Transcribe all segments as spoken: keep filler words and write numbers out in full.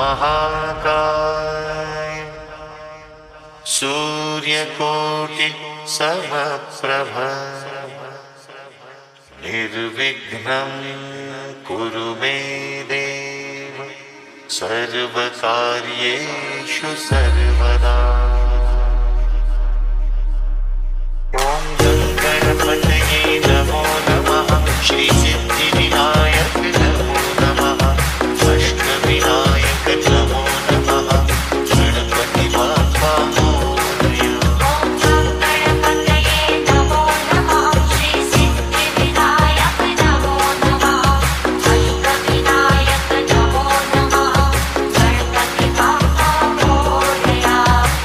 महाकाय सूर्यकोटि समप्रभ निर्विघ्नं कुरु मे देव सर्वकार्येषु सर्वदा। ओम गणपतये नमो नमः। श्री सिद्धिविनायक नमो नमः। अष्टविनायक नमो नमः। गणपति बाप्पा मोरया। ओम गणपतये नमो नमः। श्री सिद्धिविनायक नमो नमः। अष्टविनायक नमो नमः। गणपति बाप्पा मोरया।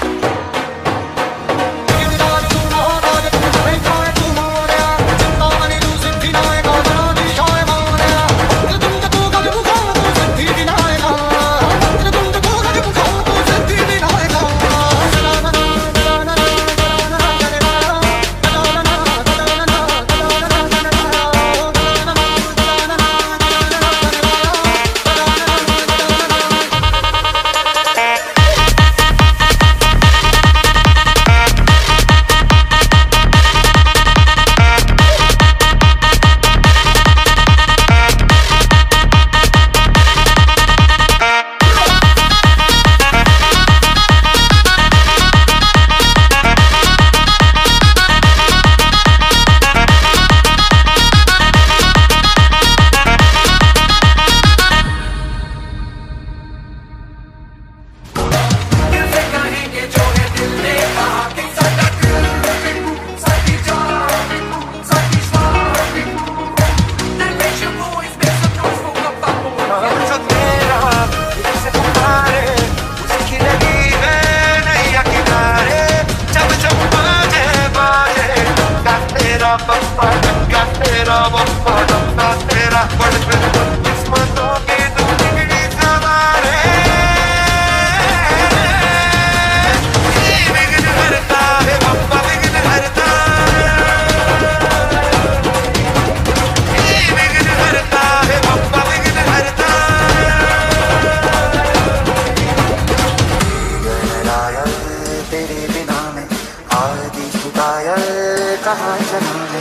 कहाँ चला है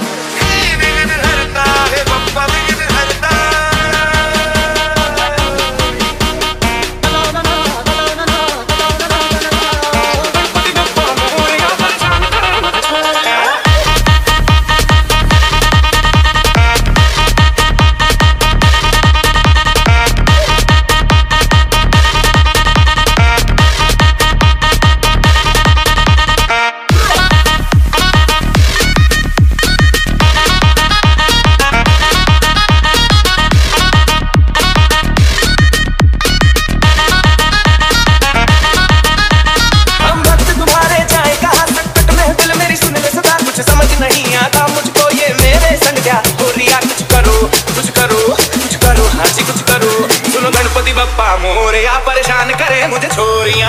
बप्पा मोरया परेशान करे मुझे छोरियां।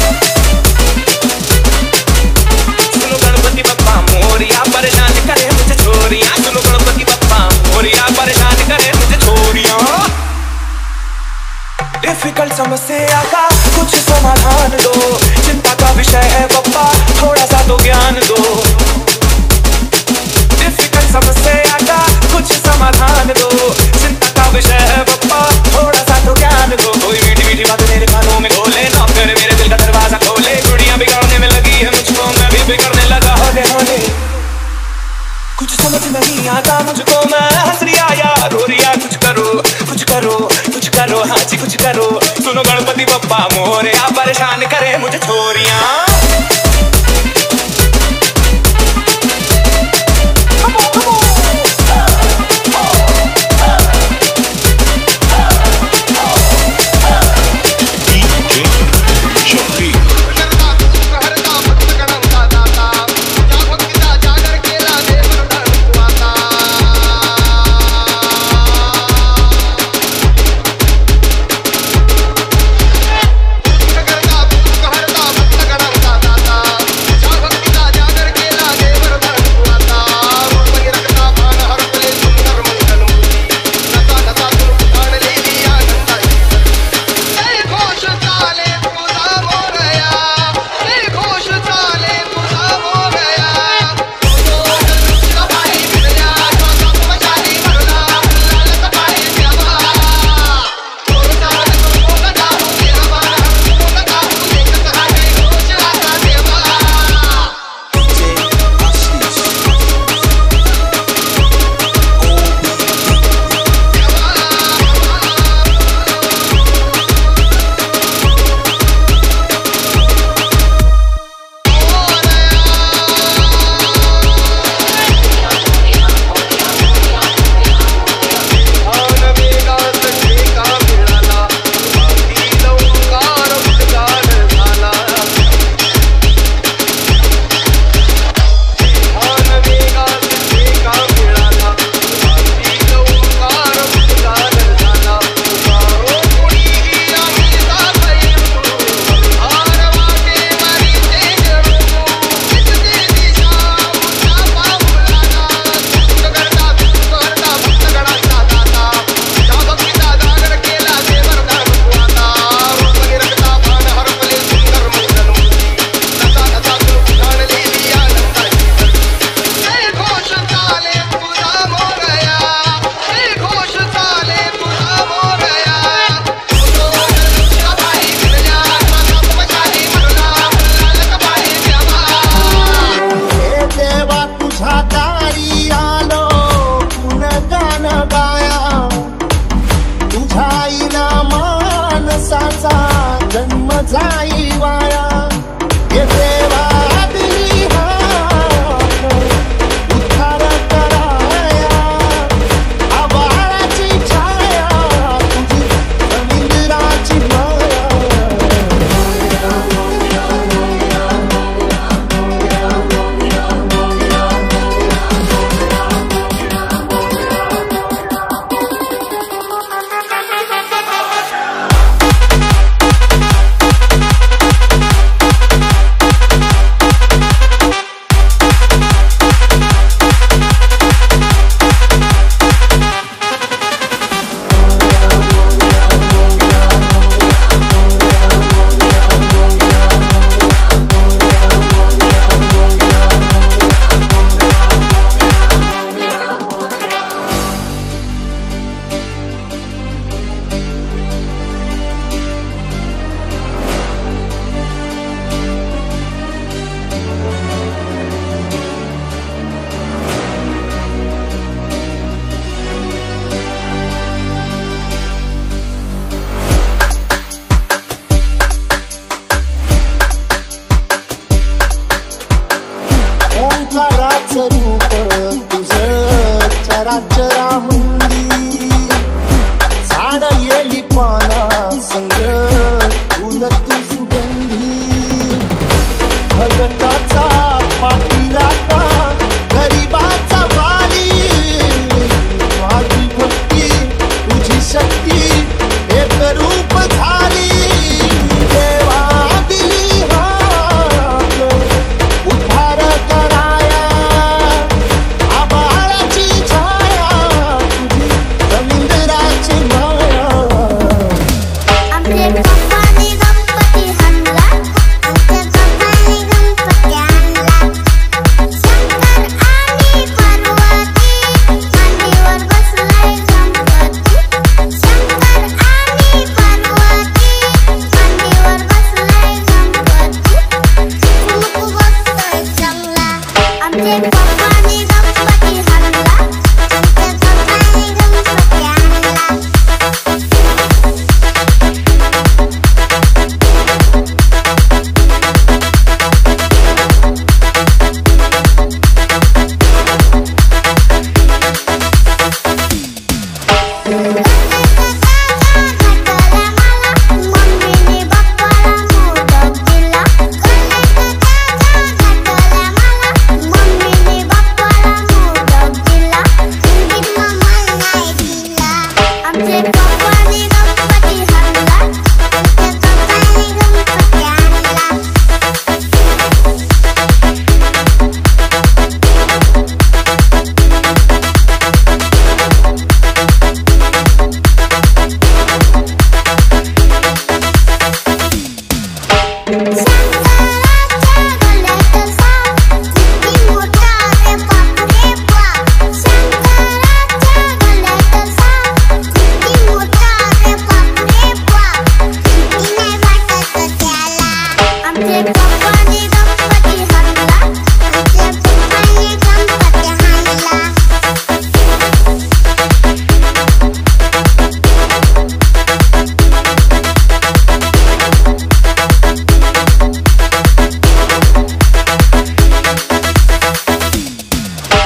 सुनो गणपति बप्पा मोरया परेशान करे मुझे छोरियां। सुनो गणपति बप्पा मोरया परेशान करे मुझे छोरियां। डिफिकल्ट समस्या का कुछ समाधान दो। चिंता का विषय है बप्पा थोड़ा सा तो ज्ञान दो। डिफिकल्ट समस्या का कुछ समाधान दो। चिंता का विषय है बप्पा थोड़ा सा तो ज्ञान दो। कोई मीठी मीठी बात मेरे कानों में घोले ना फिर मेरे दिल का दरवाजा खोले। गुड़िया बिगाड़ने में लगी है मुझको मैं भी बिगड़ने लगा होले होले। कुछ समझ नहीं आता मुझको मैं हंस रिया या रो रिया। कुछ करो कुछ करो कुछ करो हाँ जी कुछ करो। सुनो गणपति बप्पा मोरया परेशान करे मुझे छोरियां।